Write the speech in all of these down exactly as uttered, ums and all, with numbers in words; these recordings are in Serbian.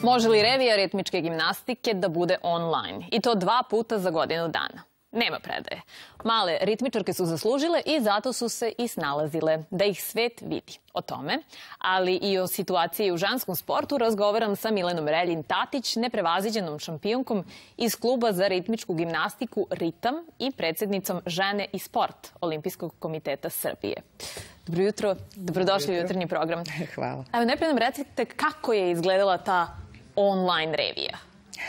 Može li revija ritmičke gimnastike da bude online? I to dva puta za godinu dana. Nema predaje. Male ritmičarke su zaslužile i zato su se i snalazile, da ih svet vidi. O tome, ali i o situaciji u ženskom sportu, razgovaram sa Milenom Reljin-Tatić, neprevaziđenom šampionkom iz kluba za ritmičku gimnastiku Ritam i predsjednicom Žene i sport Olimpijskog komiteta Srbije. Dobro jutro, dobrodošli u jutarnji program. Hvala. Evo, najprije nam recite kako je izgledala ta online revija.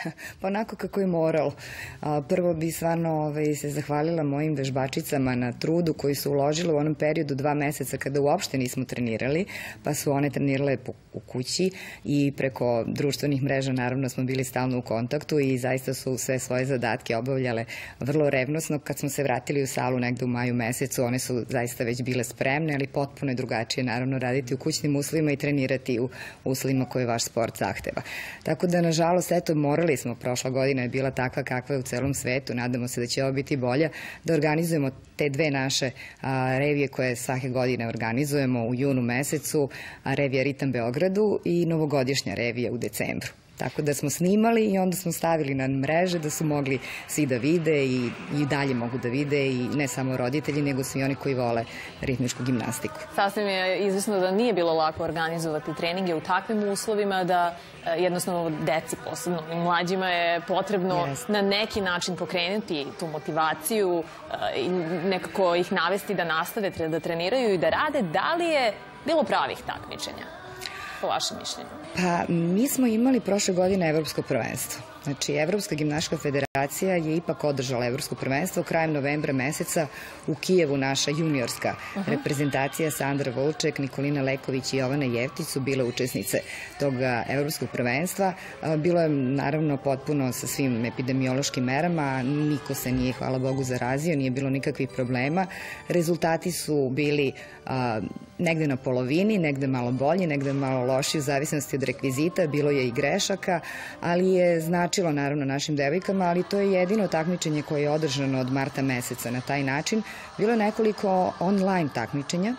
Pa onako kako je moralo. Prvo bi stvarno se zahvalila mojim vežbačicama na trudu koji su uložile u onom periodu dva meseca kada uopšte nismo trenirali, pa su one trenirale u kući i preko društvenih mreža naravno smo bili stalno u kontaktu i zaista su sve svoje zadatke obavljale vrlo revnosno. Kad smo se vratili u salu negde u maju mesecu, one su zaista već bile spremne, ali potpuno je drugačije naravno raditi u kućnim uslovima i trenirati u uslovima koje vaš sport zahteva. Tako da, nažalost, eto, morali smo, prošla godina je bila takva kakva je u celom svetu, nadamo se da će ovo biti bolja, da organizujemo te dve naše revije koje svake godine organizujemo u junu mesecu, revija Ritam Beogradu i novogodišnja revija u decembru. Tako da smo snimali i onda smo stavili na mreže da su mogli svi da vide i dalje mogu da vide i ne samo roditelji, nego svi oni koji vole ritmičku gimnastiku. Sasvim je izvisno da nije bilo lako organizovati treninge u takvim uslovima, da jednostavno deci, posebno i mlađima, je potrebno na neki način pokrenuti tu motivaciju i nekako ih navesti da nastave da treniraju i da rade. Da li je bilo pravih takmičenja? Po vašem mišljenju? Pa, mi smo imali prošle godine evropsko prvenstvo. Znači, Evropska gimnastička federacija je ipak održala evropsko prvenstvo. Krajem novembra meseca u Kijevu naša juniorska reprezentacija Sandra Volček, Nikolina Leković i Jovana Jevtić su bile učesnice tog evropskog prvenstva. Bilo je naravno potpuno sa svim epidemiološkim merama. Niko se nije, hvala Bogu, zarazio, nije bilo nikakvih problema. Rezultati su bili negde na polovini, negde malo bolji, negde malo loši, u zavisnosti od rekvizita. Bilo je i grešaka, ali je značilo naravno našim devojkama, ali to je jedino takmičenje koje je održano od marta meseca na taj način. Bilo je nekoliko online takmičenja.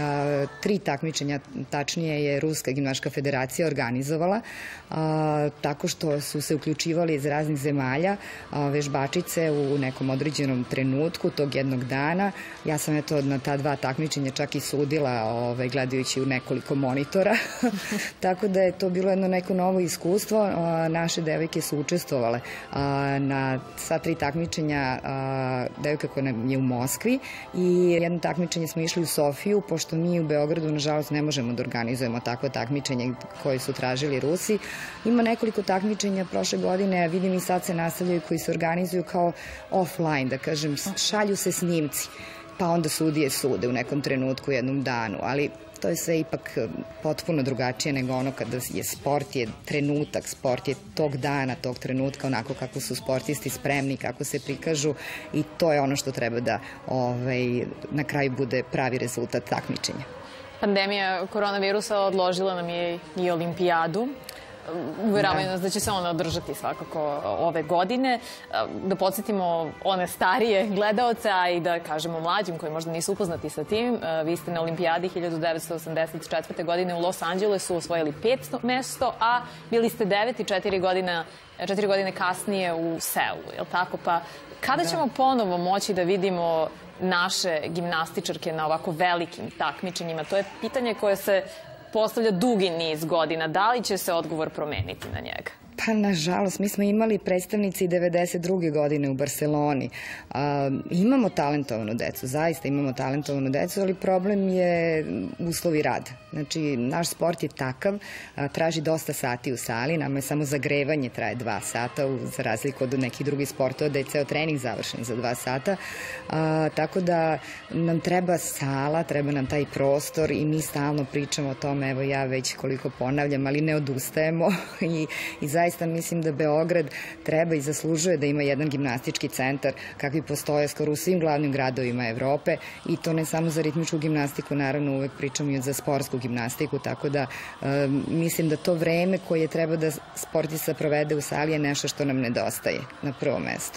Tri takmičenja, tačnije, je Ruska gimnastička federacija organizovala, tako što su se uključivali iz raznih zemalja vežbačice u nekom određenom trenutku tog jednog dana. Ja sam eto na ta dva takmičenja čak i sudila gledajući u nekoliko monitora, tako da je to bilo jedno neko novo iskustvo. Naše devojke su učestvovale na sva tri takmičenja, devojka koja je u Moskvi i jedno takmičenje smo išli u Sofiju, pošto mi u Beogradu, nažalost, ne možemo da organizujemo takvo takmičenje koje su tražili Rusi. Ima nekoliko takmičenja prošle godine, a vidim i sad se nastavljaju, koji se organizuju kao offline, da kažem, šalju se snimci, pa onda sudije sude u nekom trenutku, u jednom danu, ali to je sve ipak potpuno drugačije nego ono kada je sport, je trenutak, sport je tog dana, tog trenutka, onako kako su sportisti spremni, kako se prikažu, i to je ono što treba da na kraju bude pravi rezultat takmičenja. Pandemija koronavirusa odložila nam je i olimpijadu. Uveravaju nas da će se ona održati svakako ove godine. Da podsjetimo one starije gledaoce, a i da kažemo mlađim koji možda nisu upoznati sa tim. Vi ste na olimpijadi hiljadu devetsto osamdeset četvrte. godine u Los Angelesu osvojili peto mesto, a bili ste devet i četiri godine kasnije u Seulu, je li tako? Pa kada ćemo ponovo moći da vidimo naše gimnastičarke na ovako velikim takmičenjima? To je pitanje koje se postavlja dugi niz godina. Da li će se odgovor promeniti na njega? Pa, nažalost, mi smo imali predstavnici devedeset druge. godine u Barseloni. Imamo talentovanu decu, zaista imamo talentovanu decu, ali problem je uslovi rada. Znači, naš sport je takav, traži dosta sati u sali, nama je samo zagrevanje traje dva sata, za razliku od nekih drugih sportova da je ceo trening završen za dva sata. Tako da nam treba sala, treba nam taj prostor i mi stalno pričamo o tome, evo ja već koliko ponavljam, ali ne odustajemo i zaista Zaista mislim da Beograd treba i zaslužuje da ima jedan gimnastički centar kakvi postoje skoro u svim glavnim gradovima Evrope, i to ne samo za ritmičku gimnastiku, naravno uvek pričamo i za sportsku gimnastiku, tako da mislim da to vreme koje treba da sportista provede u sali je nešto što nam nedostaje na prvom mestu.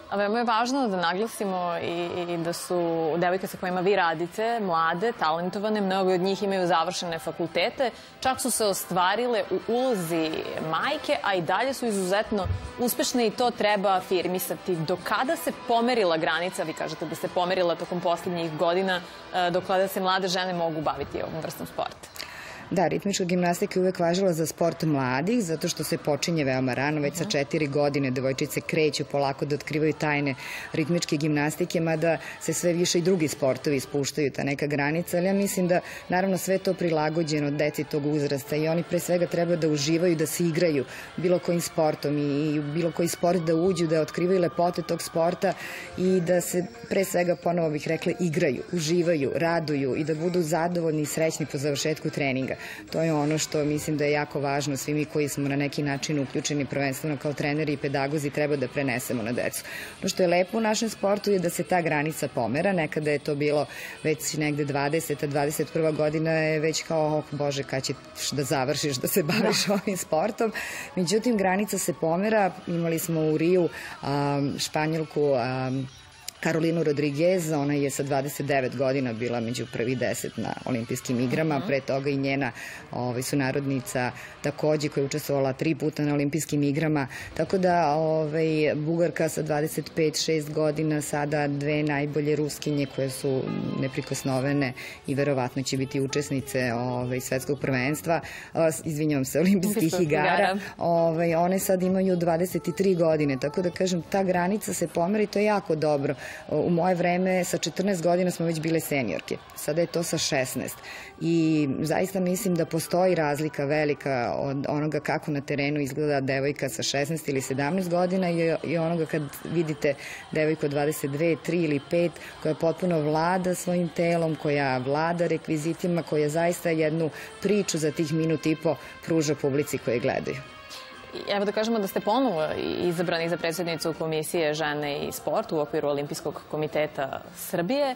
Veoma je važno da naglasimo i da su devojke sa kojima vi radite, mlade, talentovane, mnogo od njih imaju završene fakultete, čak su se ostvarile u ulozi majke, a i dalje su izuzetno uspešne i to treba afirmisati. Do kada se pomerila granica, vi kažete da se pomerila tokom poslednjih godina, do kada se mlade žene mogu baviti ovom vrstom sporta? Da, ritmička gimnastika je uvek važila za sport mladih, zato što se počinje veoma rano, već sa četiri godine devojčice kreću polako da otkrivaju tajne ritmičke gimnastike, mada se sve više i drugi sportovi spuštaju ta neka granica, ali ja mislim da naravno sve to prilagođeno deci tog uzrasta i oni pre svega treba da uživaju, da se igraju bilo kojim sportom i bilo koji sport da uđu, da otkrivaju lepote tog sporta i da se pre svega, ponovo bih rekla, igraju, uživaju, raduju i da budu zadovoljni i srećni po završetku treninga. To je ono što mislim da je jako važno. Svi mi koji smo na neki način uključeni, prvenstveno kao treneri i pedagozi, treba da prenesemo na decu. Ono što je lepo u našem sportu je da se ta granica pomera. Nekada je to bilo već negde dvadeseta, dvadeset prva godina je već kao, oh Bože, kad ćeš da završiš da se baviš ovim sportom. Međutim, granica se pomera. Imali smo u Riju Španjolku Karolinu Rodriguez, ona je sa dvadeset devet godina bila među prvi deset na olimpijskim igrama, pre toga i njena sunarodnica takođe koja je učestvovala tri puta na olimpijskim igrama, tako da Bugarka sa dvadeset pet šest godina, sada dve najbolje Ruskinje koje su neprikosnovene i verovatno će biti učesnice svetskog prvenstva, izvinjavam se, olimpijskih igara, one sad imaju dvadeset tri godine, tako da kažem, ta granica se pomera i to je jako dobro. U moje vreme sa četrnaest godina smo već bile seniorke, sada je to sa šesnaest i zaista mislim da postoji razlika velika od onoga kako na terenu izgleda devojka sa šesnaest ili sedamnaest godina i onoga kad vidite devojku od dvadeset dve, tri ili pet koja potpuno vlada svojim telom, koja vlada rekvizitima, koja zaista jednu priču za tih minut i po pruža publici koje gledaju. Evo da kažemo da ste ponovo izabrani za predsjednicu Komisije žene i sport u okviru Olimpijskog komiteta Srbije.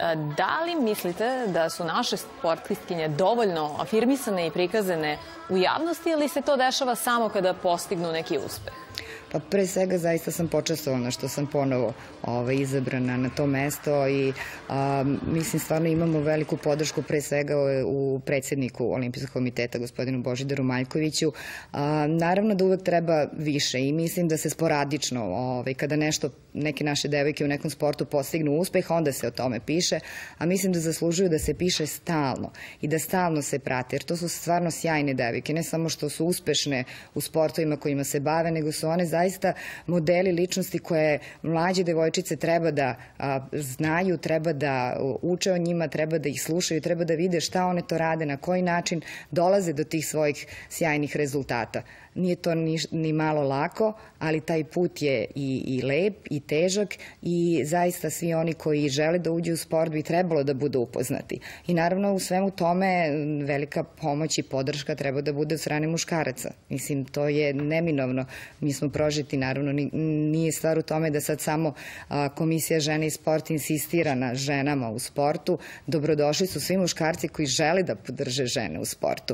Da li mislite da su naše sportistkinje dovoljno afirmisane i prikazane u javnosti ili se to dešava samo kada postignu neki uspeh? Pa pre svega zaista sam počastovana što sam ponovo izabrana na to mesto i mislim stvarno imamo veliku podršku pre svega u predsjedniku Olimpijskog komiteta gospodinu Božidaru Maljkoviću. Naravno da uvek treba više i mislim da se sporadično kada nešto neke naše devojke u nekom sportu postignu uspeh, onda se o tome piše, a mislim da zaslužuju da se piše stalno i da stalno se prate, jer to su stvarno sjajne devojke, ne samo što su uspešne u sportovima kojima se bave, nego su one zaista modeli ličnosti koje mlađe devojčice treba da znaju, treba da uče o njima, treba da ih slušaju, treba da vide šta one to rade, na koji način dolaze do tih svojih sjajnih rezultata. Nije to ni malo lako, ali taj put je i lep i težak i zaista svi oni koji žele da uđu u sport bi trebalo da budu upoznati. I naravno u svemu tome velika pomoć i podrška treba da bude od strane muškaraca. Mislim, to je neminovno. Mi smo prožiti, naravno, nije stvar u tome da sad samo Komisija žene i sport insistira na ženama u sportu. Dobrodošli su svi muškarci koji žele da podrže žene u sportu.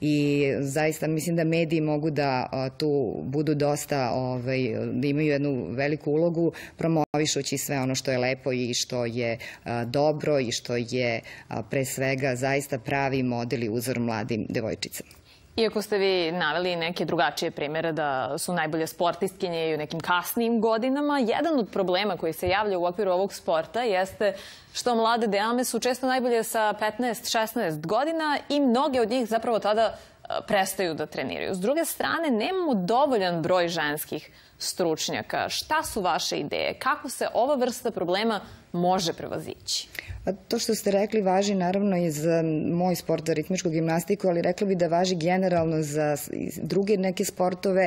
I zaista mislim da mediji mogu da tu budu dosta, da imaju jednu veliku ulogu promovišući sve ono što je lepo i što je dobro i što je pre svega zaista pravi model i uzor mladim devojčicama. Iako ste vi naveli neke drugačije primere da su najbolje sportistkinje i u nekim kasnijim godinama, jedan od problema koji se javlja u okviru ovog sporta jeste što mlade dame su često najbolje sa petnaest šesnaest godina i mnoge od njih zapravo tada prestaju da treniraju. S druge strane, nemamo dovoljan broj ženskih stručnjaka. Šta su vaše ideje? Kako se ova vrsta problema može prevazići? To što ste rekli važi naravno i za moj sport, za ritmičku gimnastiku, ali rekla bih da važi generalno za druge neke sportove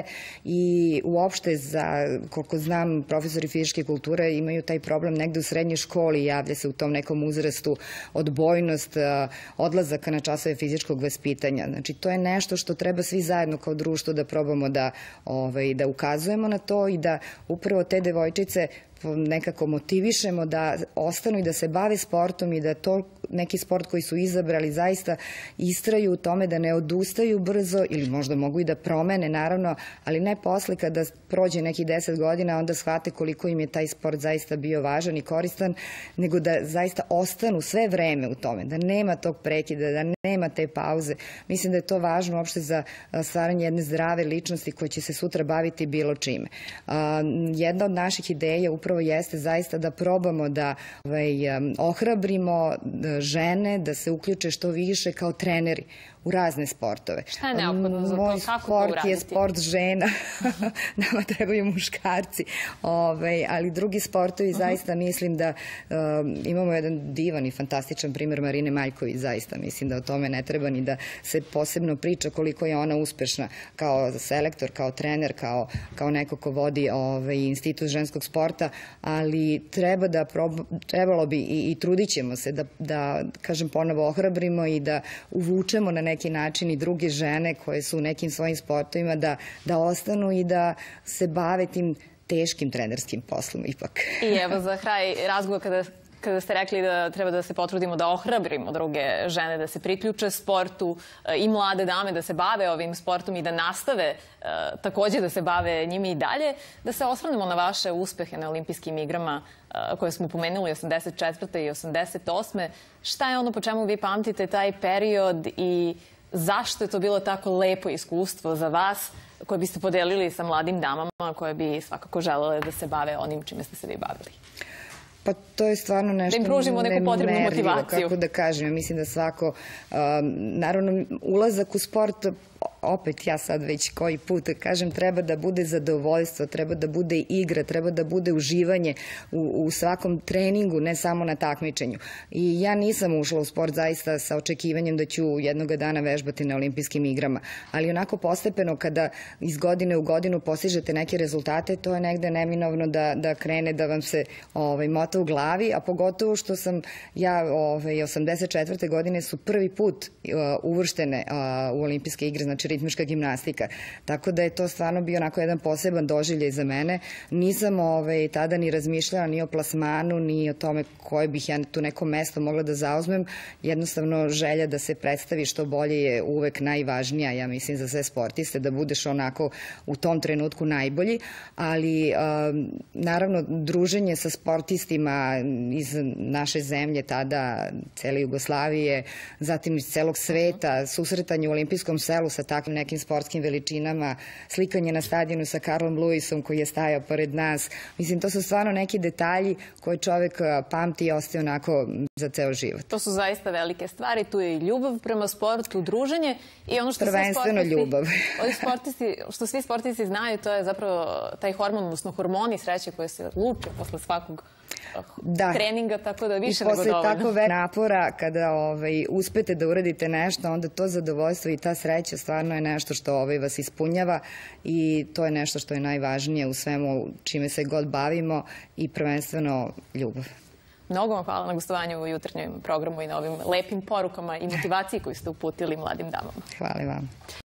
i uopšte za, koliko znam, profesori fizičke kulture imaju taj problem negde u srednjoj školi i javlja se u tom nekom uzrastu odbojnost, odlazaka na časove fizičkog vaspitanja. Znači, to je nešto što treba svi zajedno kao društvo da probamo da ukazujemo na to i da upravo te devojčice nekako motivišemo da ostanu i da se bave sportom i da to neki sport koji su izabrali zaista istraju u tome, da ne odustaju brzo ili možda mogu i da promene, naravno, ali ne posle kada prođe nekih deset godina, onda shvate koliko im je taj sport zaista bio važan i koristan, nego da zaista ostanu sve vreme u tome, da nema tog prekida, da nema te pauze. Mislim da je to važno uopšte za stvaranje jedne zdrave ličnosti koja će se sutra baviti bilo čime. Jedna od naših ideja upravo jeste zaista da probamo da ohrabrimo žene da se uključe što više kao treneri u razne sportove. Šta je neophodno za to? Moj Kako to uraditi? sport je sport žena. Nama trebaju muškarci. Ali drugi sportovi, zaista mislim da imamo jedan divan i fantastičan primer Marine Maljković. Zaista mislim da o tome ne treba ni da se posebno priča koliko je ona uspešna kao selektor, kao trener, kao neko ko vodi institut ženskog sporta, ali trebalo bi i trudit ćemo se da, kažem ponovo, ohrabrimo i da uvučemo na neki način i druge žene koje su u nekim svojim sportovima da ostanu i da se bave tim teškim trenerskim poslom ipak. I evo za kraj razgovor kada kada ste rekli da treba da se potrudimo da ohrabrimo druge žene da se priključe sportu i mlade dame da se bave ovim sportom i da nastave takođe da se bave njime i dalje, da se osvrnemo na vaše uspehe na olimpijskim igrama koje smo pomenuli osamdeset četvrte i osamdeset osme. Šta je ono po čemu vi pamtite taj period i zašto je to bilo tako lepo iskustvo za vas koje biste podelili sa mladim damama koje bi svakako želele da se bave onim čime ste se vi bavili? Pa to je stvarno nešto nemerljivo, kako da kažem. Mislim da svako, naravno, ulazak u sport, opet ja sad već koji put kažem, treba da bude zadovoljstvo, treba da bude igra, treba da bude uživanje u svakom treningu, ne samo na takmičenju. I ja nisam ušla u sport zaista sa očekivanjem da ću jednoga dana vežbati na olimpijskim igrama, ali onako postepeno kada iz godine u godinu postižete neke rezultate, to je negde neminovno da krene da vam se mota u glavi, a pogotovo što sam ja osamdeset četvrte godine su prvi put uvrštene u olimpijske igre, znači ritmička gimnastika. Tako da je to stvarno bio onako jedan poseban doživljaj za mene. Nisam tada ni razmišljala ni o plasmanu, ni o tome koje bih ja tu neko mesto mogla da zauzmem. Jednostavno želja da se predstavi što bolje je uvek najvažnija, ja mislim, za sve sportiste, da budeš onako u tom trenutku najbolji, ali naravno druženje sa sportistima iz naše zemlje tada, cele Jugoslavije, zatim iz celog sveta, susretanje u olimpijskom selu sa takvim nekim sportskim veličinama, slikanje na stadionu sa Carlom Lewisom koji je stajao pored nas. Mislim, to su stvarno neki detalji koje čovek pamti i ostaje onako za ceo život. To su zaista velike stvari. Tu je i ljubav prema sportu, druženje i ono što prvenstveno ljubav. Što svi sportisti znaju, to je zapravo taj hormon, odnosno hormoni sreće koje se luče posle svakog treninga, tako da više nego dovoljno. I posle takve napora, kada uspete da uradite nešto, onda to zadovoljstvo i ta sreća stvarno je nešto što vas ispunjava i to je nešto što je najvažnije u svemu čime se god bavimo i prvenstveno ljubav. Mnogo vam hvala na gostovanju u jutarnjem programu i na ovim lepim porukama i motivaciji koju ste uputili mladim damama. Hvala vam.